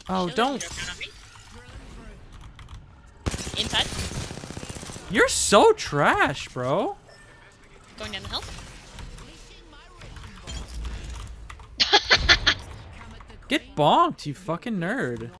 Oh, don't. Inside. You're so trash, bro. Going down the hill. Get bonked, you fucking nerd.